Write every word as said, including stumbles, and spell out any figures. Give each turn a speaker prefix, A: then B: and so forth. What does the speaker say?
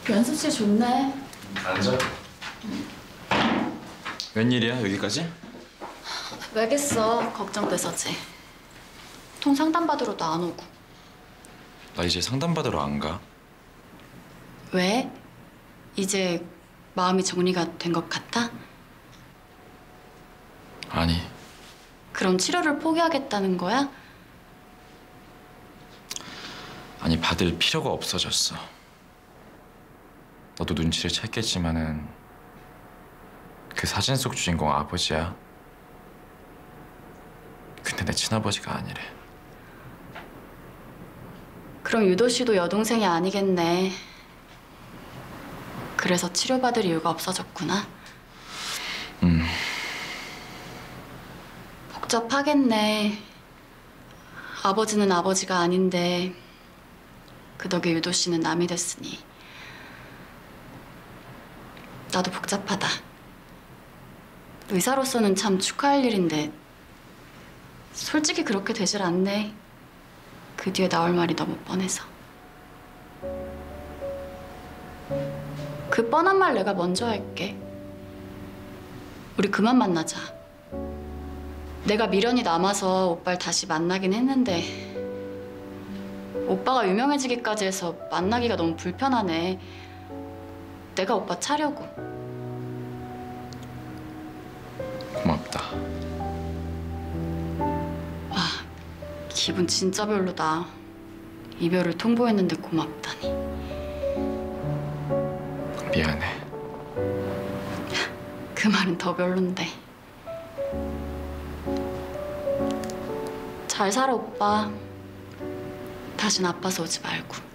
A: 연습실 좋네.
B: 앉아. 웬일이야, 여기까지?
A: 왜겠어, 걱정돼서지. 돈 상담받으러도 안 오고.
B: 나 이제 상담받으러 안 가.
A: 왜? 이제 마음이 정리가 된 것 같아?
B: 아니,
A: 그럼 치료를 포기하겠다는 거야?
B: 아니 받을 필요가 없어졌어. 너도 눈치를 챘겠지만은 그 사진 속 주인공 아버지야. 근데 내 친아버지가 아니래.
A: 그럼 유도 씨도 여동생이 아니겠네. 그래서 치료받을 이유가 없어졌구나.
B: 음.
A: 복잡하겠네. 아버지는 아버지가 아닌데 그 덕에 유도 씨는 남이 됐으니. 나도 복잡하다. 의사로서는 참 축하할 일인데 솔직히 그렇게 되질 않네. 그 뒤에 나올 말이 너무 뻔해서. 그 뻔한 말 내가 먼저 할게. 우리 그만 만나자. 내가 미련이 남아서 오빠를 다시 만나긴 했는데 오빠가 유명해지기까지 해서 만나기가 너무 불편하네. 내가 오빠 차려고.
B: 고맙다.
A: 와, 기분 진짜 별로다. 이별을 통보했는데 고맙다니.
B: 미안해.
A: 그 말은 더 별론데. 잘 살아, 오빠. 다신 아파서 오지 말고.